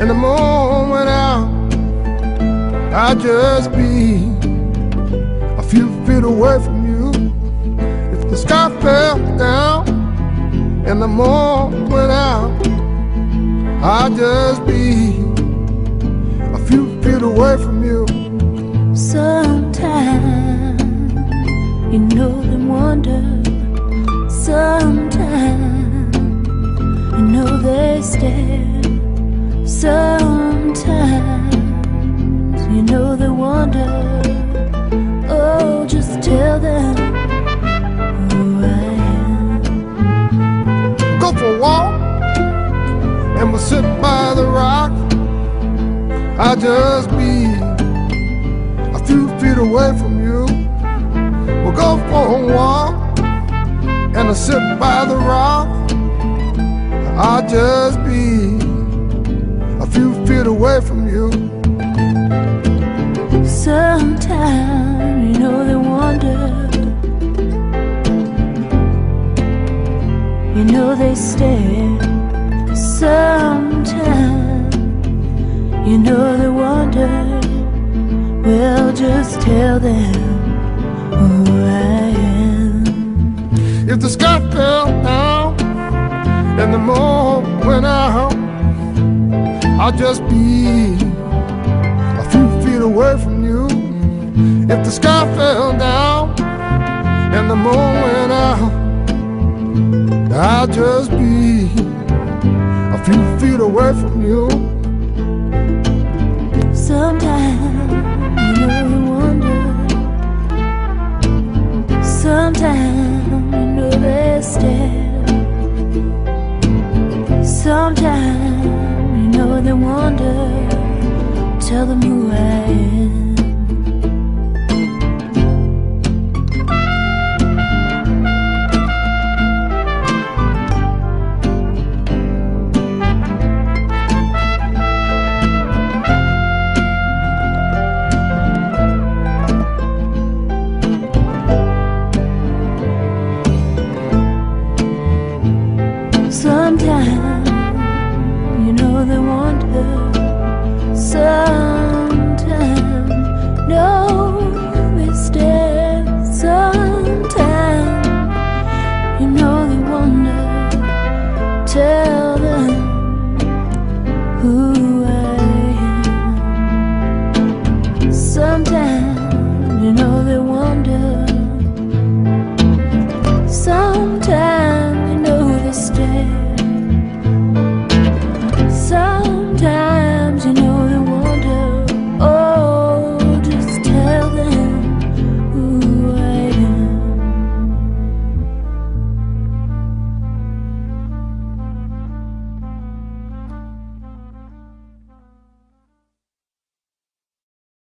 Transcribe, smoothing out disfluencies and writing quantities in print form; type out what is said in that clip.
the moon went out, I'd just be a few feet away from you. If the sky fell down and the moon went out, I'd just be a few feet away from you. Sometimes you know them wonder. Sometimes you know they stare. Sometimes you know they wonder. Oh, just tell them who I am. Go for a walk and we'll sit by the rock. I'll just be a few feet away from you. We'll go for a walk and I'll sit by the rock. I'll just be a few feet away from you. Sometimes you know they wonder. You know they stare. Sometimes you know they wonder. Well, just tell them who I am. If the sky fell down and the moon went out, I'll just be a few feet away from you. If the sky fell down and the moon went out, I'll just be a few feet away from you. Sometimes you know they wonder. Sometimes you know they stare. Sometimes you know they wonder. Tell them who I am.